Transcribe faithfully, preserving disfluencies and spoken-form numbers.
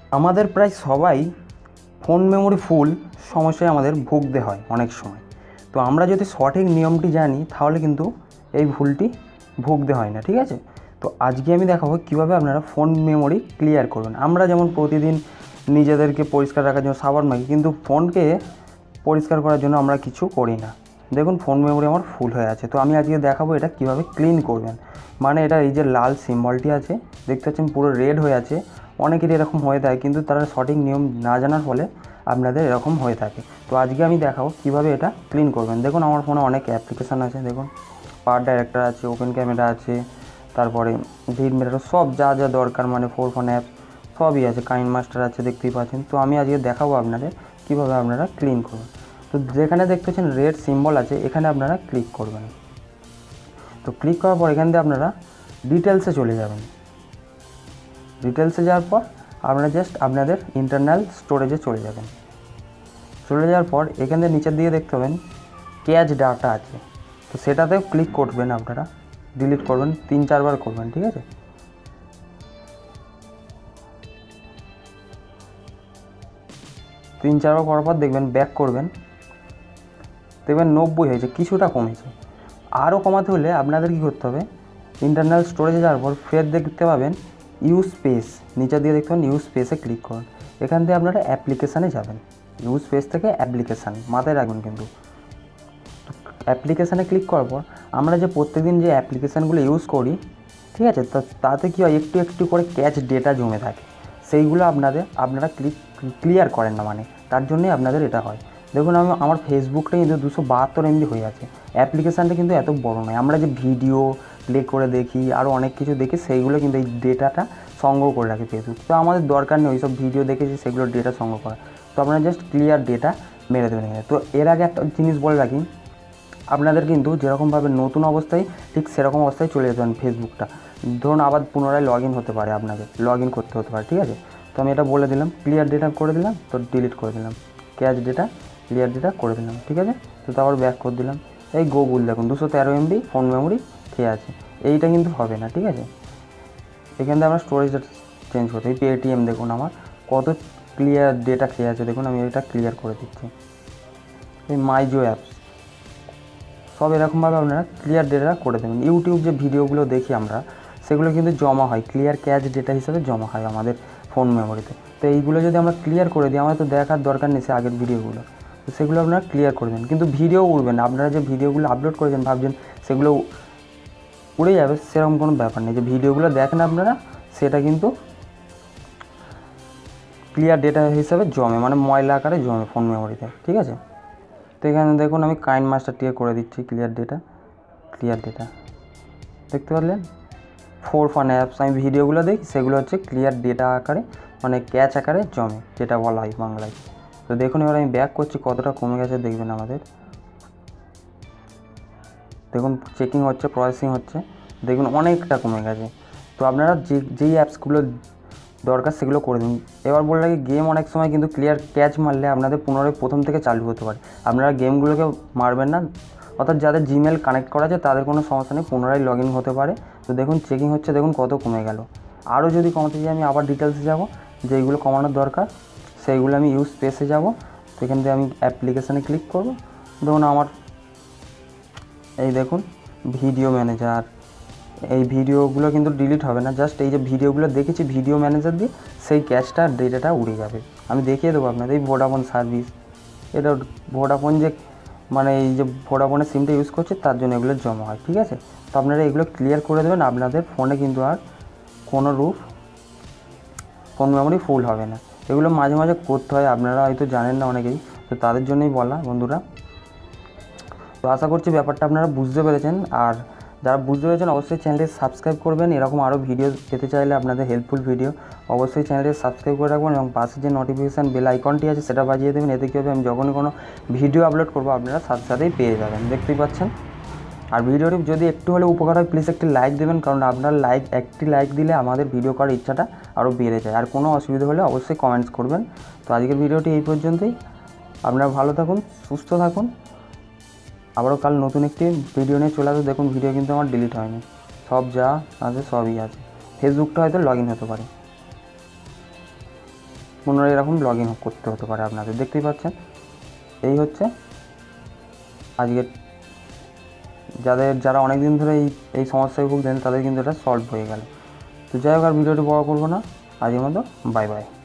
আমাদের প্রায় সবাই ফোন মেমোরি ফুল সমস্যায় আমাদের ভুগতে হয় অনেক সময়। তো আমরা যদি সঠিক নিয়মটি জানি তাহলে কিন্তু এই ভুলটি ভুগতে হয় না, ঠিক আছে। তো আজকে আমি দেখাবো কীভাবে আপনারা ফোন মেমোরি ক্লিয়ার করবেন। আমরা যেমন প্রতিদিন নিজেদেরকে পরিষ্কার রাখার জন্য সাবান মাখি, কিন্তু ফোনকে পরিষ্কার করার জন্য আমরা কিছু করি না। দেখুন ফোন মেমোরি আমার ফুল হয়ে আছে। তো আমি আজকে দেখাবো এটা কীভাবে ক্লিন করবেন। মানে এটা এই যে লাল সিম্বলটি আছে দেখতে পাচ্ছেন পুরো রেড হয়ে আছে, অনেকেরই এরকম হয়ে থাকে, কিন্তু তারা সঠিক নিয়ম না জানার ফলে আপনাদের এরকম হয়ে থাকে। তো আজকে আমি দেখাবো কীভাবে এটা ক্লিন করবেন। দেখুন আমার ফোনে অনেক অ্যাপ্লিকেশান আছে, দেখুন পাওয়ার ডাইরেক্টর আছে, ওপেন ক্যামেরা আছে, তারপরে ভিড মিটার, সব যা যা দরকার মানে ফোর ফোন অ্যাপস সবই আছে, কাইন মাস্টার আছে, দেখতেই পাচ্ছেন। তো আমি আজকে দেখাবো আপনাদের কীভাবে আপনারা ক্লিন করবেন। তো যেখানে দেখতে পাচ্ছেন রেড সিম্বল আছে এখানে আপনারা ক্লিক করবেন। তো ক্লিক করার পর এখান থেকে আপনারা ডিটেলসে চলে যাবেন। ডিটেলসে যাওয়ার পর আপনারা জাস্ট আপনাদের ইন্টারনাল স্টোরেজে চলে যাবেন। চলে যাওয়ার পর এখান থেকে নিচের দিকে দেখতে পাবেন ক্যাচ ডাটা আছে, তো সেটাতেও ক্লিক করবেন। আপনারা ডিলিট করবেন, তিন চারবার করবেন, ঠিক আছে। তিন চারবার করার পর দেখবেন ব্যাক করবেন, দেখবেন নব্বই হয়েছে, কিছুটা কমেছে। আরও কমাতে হলে আপনাদের কী করতে হবে, ইন্টারনাল স্টোরেজে যাওয়ার পর ফের দেখতে পাবেন ইউজ স্পেস, নিচের দিকে দেখতে পাবেন ইউজ স্পেসে ক্লিক করুন। এখান থেকে আপনারা অ্যাপ্লিকেশানে যাবেন, ইউজ স্পেস থেকে অ্যাপ্লিকেশান মাথায় রাখবেন কিন্তু। অ্যাপ্লিকেশানে ক্লিক করার পর আমরা যে প্রত্যেকদিন যে অ্যাপ্লিকেশানগুলো ইউজ করি, ঠিক আছে, তো তাতে কী হয় একটু একটু করে ক্যাচ ডেটা জমে থাকে, সেইগুলো আপনাদের আপনারা ক্লিক ক্লিয়ার করেন না, মানে তার জন্যই আপনাদের এটা হয়। দেখুন আমি আমার ফেসবুকটা কিন্তু দুশো বাহাত্তর এমবি হয়ে আছে, অ্যাপ্লিকেশানটা কিন্তু এত বড় নয়। আমরা যে ভিডিও প্লে করে দেখি আরও অনেক কিছু দেখি, সেইগুলো কিন্তু এই ডেটাটা সংগ্রহ করে রাখে ফেসবুক। তো আমাদের দরকার নেই ওই সব ভিডিও দেখেছি সেগুলোর ডেটা সংগ্রহ করা। তো আপনারা জাস্ট ক্লিয়ার ডেটা মেরে দেবেন এখানে। তো এর আগে একটা জিনিস বলে রাখি, আপনাদের কিন্তু যেরকমভাবে নতুন অবস্থায় ঠিক সেরকম অবস্থায় চলে যেতে পারেন ফেসবুকটা। ধরুন আবার পুনরায় লগ ইন হতে পারে, আপনাদের লগ ইন করতে হতে পারে, ঠিক আছে। তো আমি এটা বলে দিলাম, ক্লিয়ার ডেটা করে দিলাম, তো ডিলিট করে দিলাম, ক্যাচ ডেটা ক্লিয়ার ডেটা করে দিলাম, ঠিক আছে। তো তারপর ব্যাক করে দিলাম। এই গুগল দেখুন দুশো তেরো এমবি ফোন মেমোরি খেয়ে আছে, এইটা কিন্তু হবে না, ঠিক আছে। এখান থেকে আমরা স্টোরেজটা চেঞ্জ করতে, এই পেটিএম দেখুন আমার কত ক্লিয়ার ডেটা খেয়ে আছে, দেখুন আমি এটা ক্লিয়ার করে দিচ্ছি। এই মাই জিও অ্যাপস সব এরকমভাবে আপনারা ক্লিয়ার ডেটা করে দেবেন। ইউটিউব যে ভিডিওগুলো দেখি আমরা, সেগুলো কিন্তু জমা হয় ক্লিয়ার ক্যাচ ডেটা হিসেবে জমা হয় আমাদের ফোন মেমোরিতে। তো এইগুলো যদি আমরা ক্লিয়ার করে দিই, আমাদের তো দেখার দরকার নেই সে আগের ভিডিওগুলো, তো সেগুলো আপনারা ক্লিয়ার করে দেন। কিন্তু ভিডিও উড়বেন না, আপনারা যে ভিডিওগুলো আপলোড করেছেন ভাবছেন সেগুলো উড়ে যাবে, সেরকম কোনো ব্যাপার নেই। যে ভিডিওগুলো দেখেন আপনারা সেটা কিন্তু ক্লিয়ার ডেটা হিসেবে জমে, মানে ময়লা আকারে জমে ফোন মেমোরিতে, ঠিক আছে। তো এখানে দেখুন আমি কাইন মাস্টার টিকে করে দিচ্ছি ক্লিয়ার ডেটা, ক্লিয়ার ডেটা দেখতে পারলেন। ফোর ফান অ্যাপস আমি ভিডিওগুলো দেখি সেগুলো হচ্ছে ক্লিয়ার ডেটা আকারে, মানে ক্যাচ আকারে জমে, যেটা বলা হয় বাংলায়। তো দেখুন এবার আমি ব্যাক করছি, কতটা কমে গেছে দেখবেন আমাদের। দেখুন চেকিং হচ্ছে, প্রসেসিং হচ্ছে, দেখুন অনেকটা কমে গেছে। তো আপনারা যে যেই অ্যাপসগুলো দরকার সেগুলো করে দিন। এবার বলে রাখি গেম অনেক সময় কিন্তু ক্লিয়ার ক্যাচ মারলে আপনাদের পুনরায় প্রথম থেকে চালু হতে পারে, আপনারা গেমগুলোকে মারবেন না। অর্থাৎ যাদের জিমেল কানেক্ট করা আছে তাদের কোনো সমস্যা নেই, পুনরায় লগ ইন হতে পারে। তো দেখুন চেকিং হচ্ছে, দেখুন কত কমে গেল। আরও যদি কমাতে চাই আমি আবার ডিটেলসে যাব, যেইগুলো কমানোর দরকার সেইগুলো আমি ইউজ স্পেসে যাব। তো এখান থেকে আমি অ্যাপ্লিকেশানে ক্লিক করব। দেখুন আমার এই দেখুন ভিডিও ম্যানেজার, এই ভিডিওগুলো কিন্তু ডিলিট হবে না, জাস্ট এই যে ভিডিওগুলো দেখেছি ভিডিও ম্যানেজার দিয়ে সেই ক্যাচটা ডেটাটা উড়ে যাবে। আমি দেখিয়ে দেবো আপনাদের এই ভোডাফোন সার্ভিস, এটা ভোডাফোন যে মানে এই যে ভোডাফোনের সিমটা ইউজ করছে তার জন্য এগুলো জমা হয়, ঠিক আছে। তো আপনারা এগুলো ক্লিয়ার করে দেবেন, আপনাদের ফোনে কিন্তু আর কোনো রূপ ফোন মেমোরি ফুল হবে না। এগুলো মাঝে মাঝে করতে হয়, আপনারা হয়তো জানেন না অনেকেই, তো তাদের জন্যই বলা বন্ধুরা। তো আশা করছি ব্যাপারটা আপনারা বুঝতে পেরেছেন, আর যারা বুঝতে পেরেছেন অবশ্যই চ্যানেলটি সাবস্ক্রাইব করবেন। এরকম আরও ভিডিও পেতে চাইলে আপনাদের হেল্পফুল ভিডিও অবশ্যই চ্যানেলটি সাবস্ক্রাইব করে রাখবেন, এবং পাশে যে নোটিফিকেশান বেল আইকনটি আছে সেটা বাজিয়ে দেবেন। এতে কী হবে, আমি যখনই কোনো ভিডিও আপলোড করবো আপনারা সাথে সাথেই পেয়ে যাবেন, দেখতেই পাচ্ছেন। আর ভিডিওটি যদি একটু হলে উপকার হয় প্লিজ একটি লাইক দেবেন, কারণ আপনার লাইক একটি লাইক দিলে আমাদের ভিডিও করার ইচ্ছাটা আরও বেড়ে যায়। আর কোনো অসুবিধা হলে অবশ্যই কমেন্টস করবেন। তো আজকের ভিডিওটি এই পর্যন্তই, আপনারা ভালো থাকুন, সুস্থ থাকুন। আবারও কাল নতুন একটি ভিডিও নিয়ে চলে আসবে। দেখুন ভিডিও কিন্তু আমার ডিলিট হয়নি, সব যা আছে সবই আছে, ফেসবুকটা হয়তো লগ ইন হতে পারে। পুনরায় এরকম লগ ইন করতে হতে পারে আপনাদের। দেখতেই পাচ্ছেন এই হচ্ছে আজকের যাদের যারা অনেক দিন ধরে এই এই সমস্যায় ভুগছেন তাদের কিন্তু এটা সলভ হয়ে গেল। তো যাই হোক আর ভিডিওটি বড় করবো না, আজকের মতো বাই বাই।